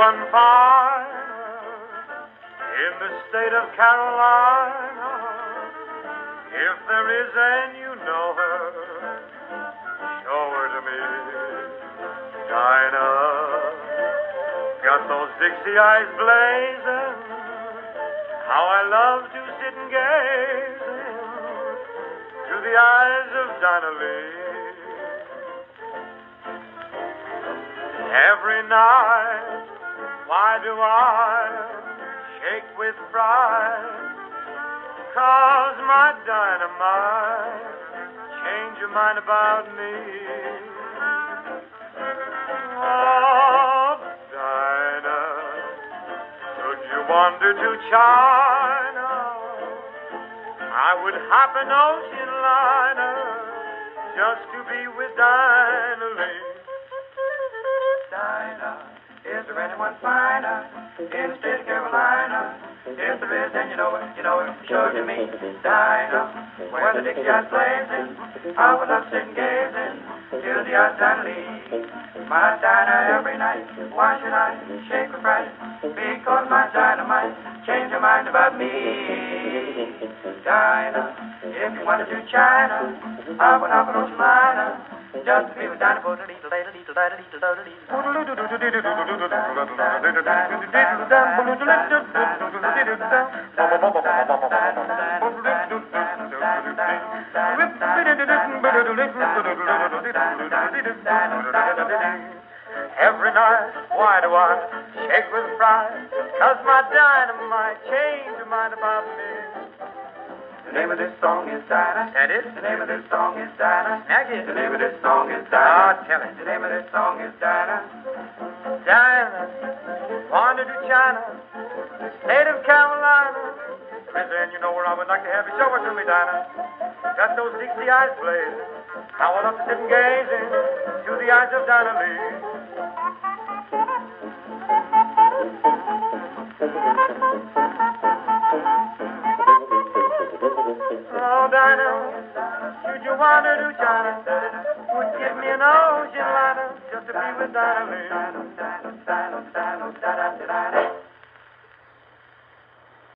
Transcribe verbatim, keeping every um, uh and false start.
none finer in the state of Carolina. If there is and you know her, show her to me. Dinah, got those Dixie eyes blazing. How I love to sit and gaze into the eyes of Dinah Lee. Every night, why do I shake with pride? 'Cause my dynamite change your mind about me. Oh, Dinah, should you wander to China, I would hop an ocean liner just to be with Dinah Lee. Dinah, is there anyone finer in the state of Carolina? If there is, then you know it, you know it, sure to me. Dinah, where the Dixie eyes blazing, I would love sitting gazing till the eyes Dinah Lee. My Dinah every night, why should I shake with fright? Because my Dinah might change her mind about me. Dinah, if you wanted to China, I would hop an ocean liner just to be with Dinah. Every night, why do I shake with pride? 'Cause my dynamite changed her mind about me. The name of this song is Dinah. That is? The name of this song is Dinah. That is? The name of this song is Dinah. Ah, tell it. The name of this song is Dinah. Dinah, wandered to China, state of Carolina. Prison, you know where I would like to have you. Show it to me, Dinah. Got those Dixie eyes blazing. I would love to sit and gaze into the eyes of Dinah Lee. Oh, Dinah, should you wander to China, would give me an ocean liner just to be with Dinah Lee.